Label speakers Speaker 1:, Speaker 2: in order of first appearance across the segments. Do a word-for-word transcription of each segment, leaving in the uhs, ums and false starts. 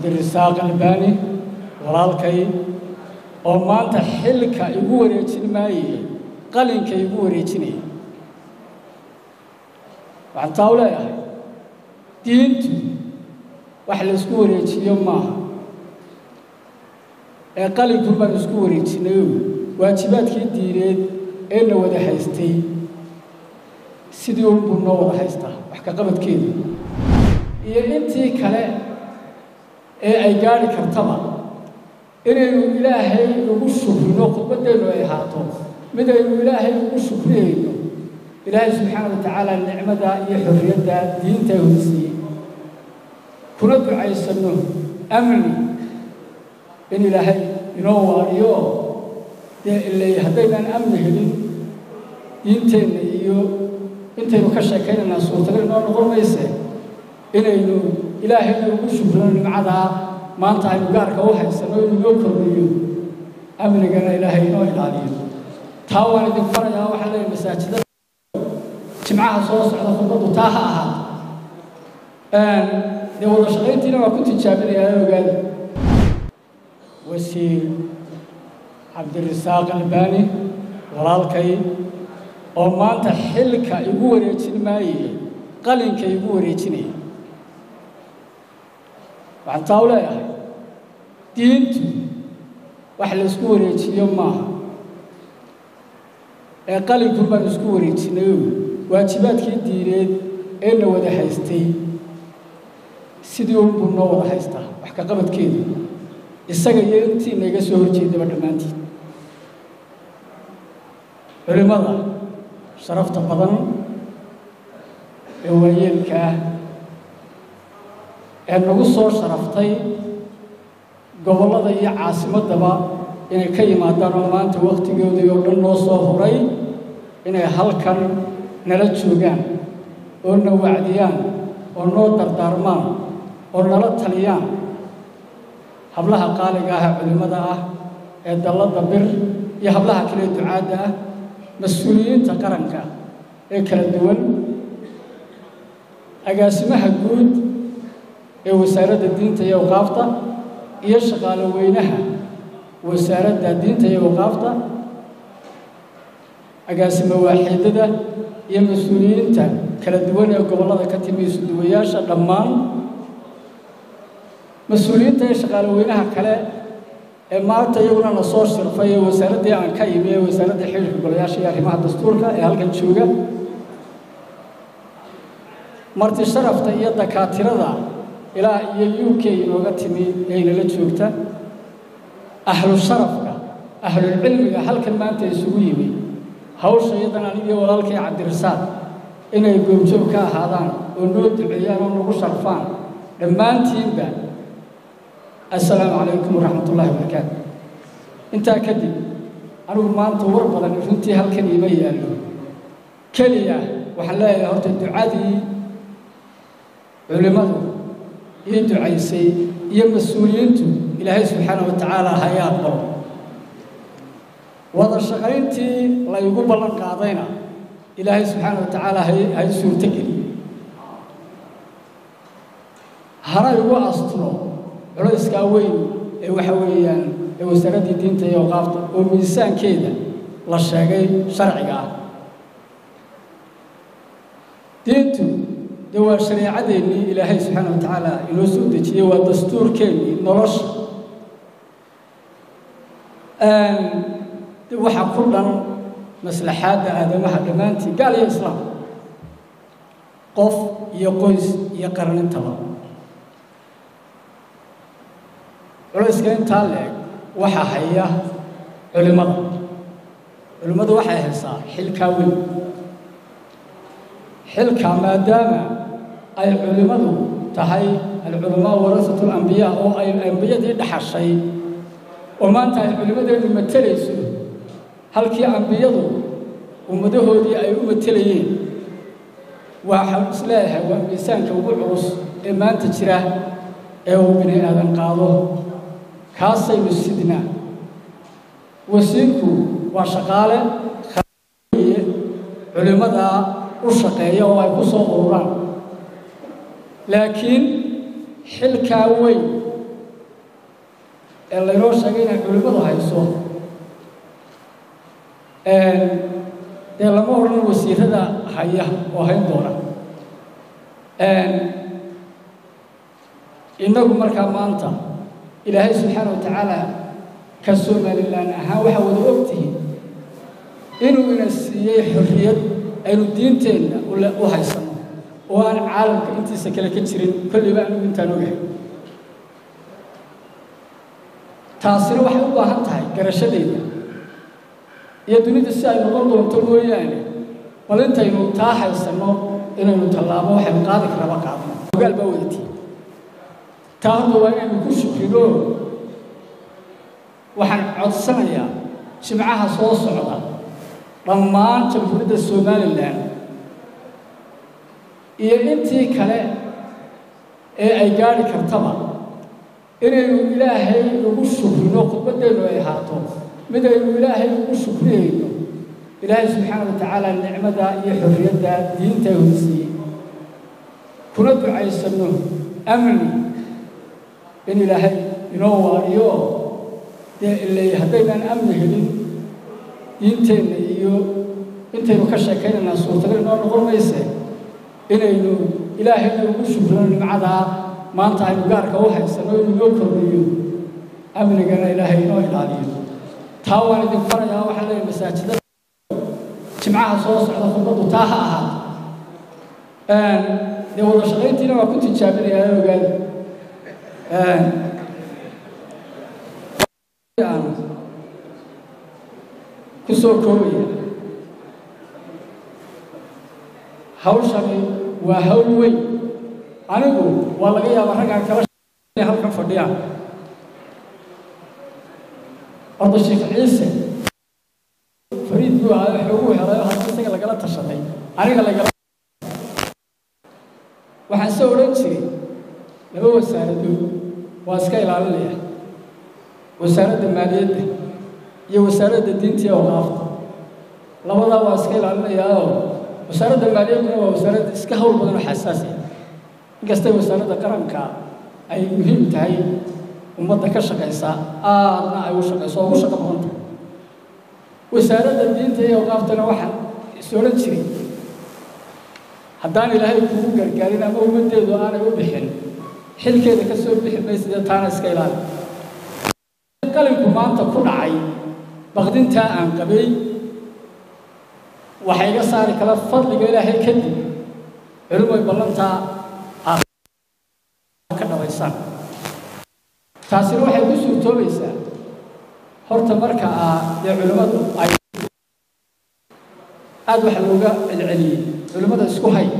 Speaker 1: cabdirasaaq albaani walaalkay oo maanta xilka igu wareejin maayay qalinka igu wareejinay waxaan taa u leeyahay diintu wax la isku wareejiyo maaha ee qalinku baan isku wareejinay waajibaadkii diineed ee la wada haystay sidii uu buu noo wada haystaa wax ka qabadkeedu iyo intii kale ee ay gaari kartaba inaynu ilaahay ugu shukrino khudbadeenu ay ahaato mid aynu ilaahay ugu shukriyeyno ilaahay subxaanahu wa tacaala nicmada iyo xorriyadda diinta uu siiyey kuna ducaysano amni in ilaahay inoo waariyo dee ilay haddaynan amni helin diinteenna iyo intaynu ka sheekaynanaa suurtagal inoo noqon mayse inaynu ilaahayna ugu shukrino nimcadaa maanta aynu gaarka u haysano inuu noo kordhiyo amnigana ilaahay inoo ilaaliyo taa waan idin farayaa waxaa leeyahay masaajidada jimcaha soo socda khudbadu taa ha ahaato dee wada shaqayntiina waa ku tijaabinayaa ogaada wasiir cabdirasaaq albaani walaalkay oo maanta xilka igu wareejin maayay qalinka igu wareejinay waxaan taa u leeyahay diintu wax la isku wareejiyo maaha ee qalinku baan isku wareejinay waajibaadkii diineed ee la wada haystay sidii uu buu noo wada haystaa wax ka qabadkeedu isaga iyo intii naga soo horjeedaba dhammaantiin culimada sharafta badan ee waayeelka ah ee nagu soo sharaftay gobollada iyo caasimaddaba inay ka yimaadaan oo maanta wakhtigoodii oo dhan noo soo horay inay halkan nala joogaan oo na wacdiyaan oo noo dardaarmaan oo nala taliyaan hablaha qaaliga ah ee culimmada ah ee dalladda bir iyo hablaha kale ducaadda ah mas-uuliyiinta qaranka ee kala duwan agaasimaha guud ee wasaaradda diinta iyo awqaafta iyo shaqaale weynaha wasaaradda diinta iyo awqaafta agaasimo waaxidada iyo mas-uuliyiinta kala duwan ee gobollada ka timi isuduwayaasha dhammaan mas-uuliyiinta iyo shaqaale weynaha kale ee maanta iyaguna la soo shirfay ee wasaaraddii aan ka imi ee wasaaradda xiriirka golayaasha iyo arrimaha dastuurka ee halkan jooga marti sharafta iyo dakaatirada ilaa iyo u k inooga timi ee inala joogta ahlu sharafka ahlulcilmiga halkan maanta isugu yimi hawsha iyadan anigii walaalkay cabdirasaaq inay goobjoog ka ahaadaan oo noo duceeyaan oo nagu sharfaan dhammaantiinba assalaamu calaykum waraxmatullaahi wabarakaatu intaa kadib anigu maanta war badan runtii halkan iima yaallo keliya waxaan leeyahay horta ducadii culimmadu iyo ducaysay iyo mas-uuliyiintu ilaahay subxaanahu wa tacaala hayaa qabo wada shaqayntii laygu ballan qaadayna ilaahay subxaanahu wa tacaala hay suurto geliyo hana igu asturo culayskaa weyn ee waxa weeyaan ee wasaaraddii diinta iyo awqaafta oo miisaankeeda la sheegay sharciga ah diintu dee waa shareecadeennii ilaahay subxaana wa tacaala inoo soo dejiyey waa dastuurkeennii nolosha de waxaa ku dhan maslaxaadda aadamaha dhammaantii gaal iyo islaam qof iyo qoys iyo qarnintaba culayska intaa leeg waxaa haya culimmada culimmadu waxay haysaa xilkaa weyn xilkaa maadaama ay culimmadu tahay alculamaa warasatu alambiyaa oo ay ambiyadii dhaxashay oo maanta ay culimmadeedu matelayso halkii ambiyadu ummadahoodii ay u matelayeen waxaan isleeyahay waa miisaanka ugu culus ee maanta jira ee uu bini aadan qaado kaasaynu sidnaa wasiirku waa shaqaale culimmada u shaqeeya oo ay ku soo ururaan laakiin xilkaa weyn اللي يروش علينا علماء هايسو dee lama odhan wasiirada haya oo hayn doona innagu markaa maanta ilaahay subxaana wa tacaala ka somalilan ahaan waxaa wada ogtihiin inuu ina siiyey xorriyad aynu diinteenna u haysano oo aan caalamka intiisa kale ka jirin kolliba anigu intaan ogahay taasina waxay u baahan tahay garashadeeda iyo dunida si ay noqon doonto mooyaane bal intaynu taa haysano inaynu tallaabo waxaynu qaadi karaba qaadno ogaal baa wadatii taa horta waa inaynu ku shukrino waxaan codsanayaa jimcaha soo socda dhammaan jamhuuriyadda somalilan iyo intii kale ee ay gaari kartaba inaynu ilaahay ugu shukrino khudbadeennu ay ahaato mid aynu ilaahay ugu shukriyeyno ilaahay subxaana wa tacaala nicmada iyo xorriyadda diinta uu siiyey kuna ducaysano amni in ilaahay inoo waariyo dee ilay haddaynaan amni helin diinteenna iyo intaynu ka sheekaynanaa suurtagal inoo noqon mayse inaynu ilaahayna ugu shukrino nimcadaa maanta aynu gaarka u haysano inuu inoo kordhiyo amnigana ilaahay inoo ilaaliyo taa waan idin farayaa waxaa leeyahay masaajidada jimcaha soo socda khudbaddu taa ha ahaato dee wada shaqayntiina waa ku tijaabinayaa ogaada ku soo koobaya hawshani waa hawl weyn anigu waa laga yaabaa raggaan kala shaqeynaya halkan fadhiyaan orda sheekh ciise fariid buu ahaa wuxuu helay hadda isaga lagala tashaday aniga lagala waxaan soo odhan jiray laba wasaaradood waa iska ilaalinaya wasaaradda maaliyadda iyo wasaaradda diinta iyo awqaafta labadaa waa iska ilaalinayaa oo wasaaradda maaliyadduna waa wasaaradda iska hawl badan oo xasaasi ah inkastay wasaaradda qaranka ay muhiim tahay ummadda ka shaqaysa aadna ay u shaqayso oo ugu shaqo badan tahay wasaaradda diinta iyo awqaaftana waxaan is odhan jiray haddaan ilaahay kugu gargaarin ama ummaddeedu aanay u bixin xilkeeda ka soo bixi maysidee taana iska ilaali qalinku maanta ku dhacay baqdintaa aan qabay waxay iga saari kala fadliga ilaahay kadib culumay ballantaa aad ka dhabaysaan taasina waxay ku suurtoobaysaa horta marka ah dee culimmadu ay aad waxa looga celceliyey culimmada isku hay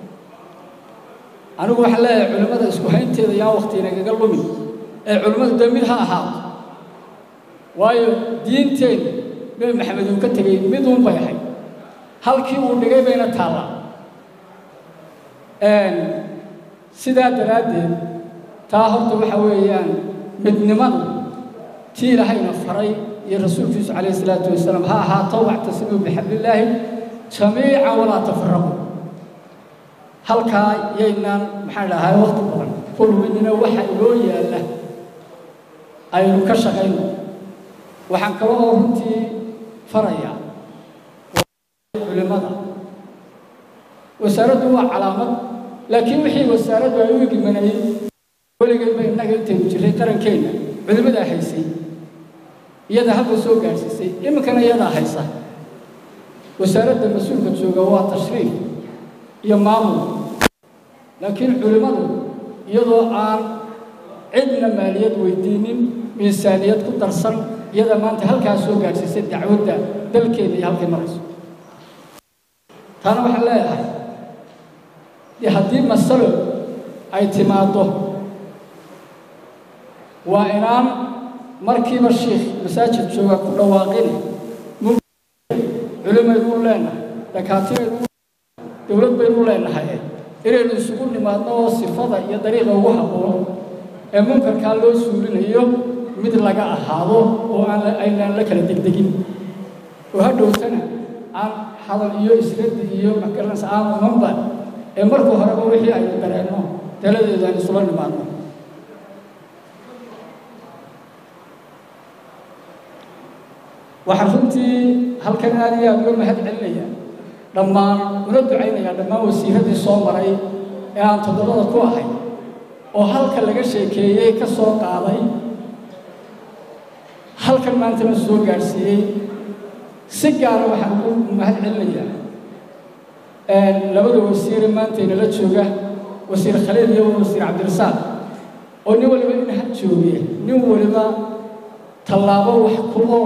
Speaker 1: anigu waxaan leeyahay culimmada isku haynteeda yaa waqti inagaga lumin ee culimmadu dee mid ha ahaato waayo diinteena nebi maxamed uu ka tegey mid uun bay ahayd halkii uu dhigay bayna taallaa sidaa daraaddeed taa horta waxa weeyaan midnimadu tii ilaahayna faray iyo rasuulkiisu calayhi salaatu wasalaam ha ahaato wactasimuu bixablillaahi jamiican walaa tafarraquu halkaa yaynaan maxaan dhahay waqti badan ku luminina waxa inoo yaalla aynu ka shaqayno waxaan kale oo runtii farayaa culimada wasaaraddu waa calaamad laakiin wixii wasaaraddu ay u egimanayay weligeedba innaga intaynu jirray qarankeenna culimadaa haysay iyada hadda soo gaadhsiisay iminkana iyadaa haysa wasaaradda mas-uulka jooga waa tashriif iyo maamul laakiin culimmadu iyadoo aan cidna maaliyad weydiinin miisaaniyad ku darsan iyada maanta halkaas soo gaadhsiisay dacwadda dalkeena iyo halkay marayso taana waxaan leeyahay dee haddii masalo ay timaaddo waa inaan markiiba shiikh masaajid jooga ku dhawaaqini culimaynu leenahay dakaatiiraynu dowlad baynu leenahay inaynu isugu nimaadno oo sifada iyo dariiqa ugu habboon ee munkarkaa loo suulinayo mid laga ahaado oo aan aynaan la kala degdegin oo hadhowtana aan hadal iyo israddi iyo magaranaysa aan imanba ee marka horeba wixii aynu dareenno taladeedu aan isula nimaadno وحرفتي هل كان هذه يوم هاد عليا لما ردوا عيني لما وسيلة الصومري يعني تضرر كواحد وهل كان لقى شيء كي كسوق علي هل كان ما أنت مسؤول جالسي سجارة وحنقول ما هاد عليا لابد وسيلة ما أنت نلتشوجه وسيلة خليل يوم وسيلة عبد الرزاق ونقول بين هالشوية نقول ذا طلابه وحكومه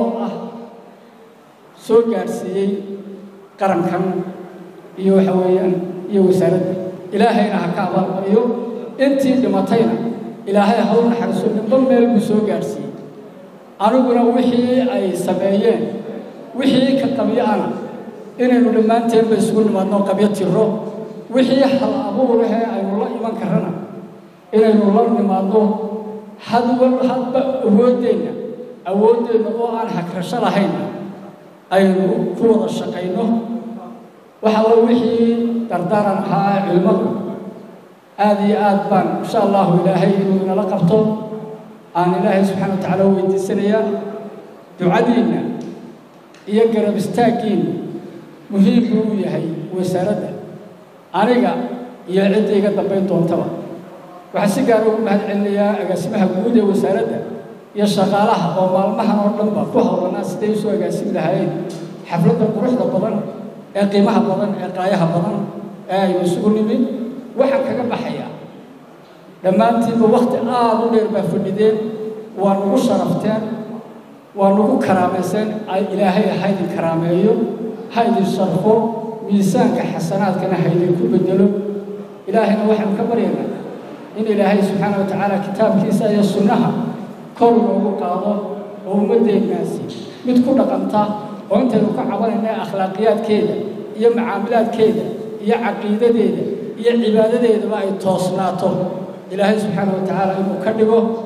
Speaker 1: سو جالسي قرن كم يو حويان يو سرد إلهي أحكام يو أنتي دمتينا إلهي هون حرسون ضمن المسو جالسي أنا قلنا وحي أي سبعين وحي كطبيعة أنا إنه لما أنت بسكون ما نو قبيت الرو وحي حل أبوه له أي والله إيمان كرنا إنه والله ما نو حد حد أودينا أودينا أو أنا حكرش لهينا أي قوة الشقينه وحلو وحي دردارا ها علمه هذه آدبان إن شاء الله إلهي إنه لقبته عن الله سبحانه وتعالى ويدي السنية دعادينا يقرب استاكين مهم ويهي وسارده أنا يعد يقدر بينتهم تبع وحسيقاروا مهد عليا أقسمها قودة وسارده يشغالها ومالمها نورلنبا كوها والناس ديسوا أقسم لهاي حفلة القروح البضن قيمها بضن قايها بضن أي مسؤول من واحد كجنب حياة لما أنت بوقت آه ولير بفردين ونقول شرفتين ونقول كرامسين إلهي هاي الكرامية هاي الشرفو ميزان كحسنات كنا هاي كل بدلو إلهي واحد كبرينا إن إلهي سبحانه وتعالى كتاب كيسا يصنها كل وقاضه ومدة الناس متكون قمتا وأنت لو كعبان إنها أخلاقيات كذا هي معاملات كذا هي عقيدة كذا هي عبادة كذا ما يتوصلاته إلهي سبحانه وتعالى إنه كذبه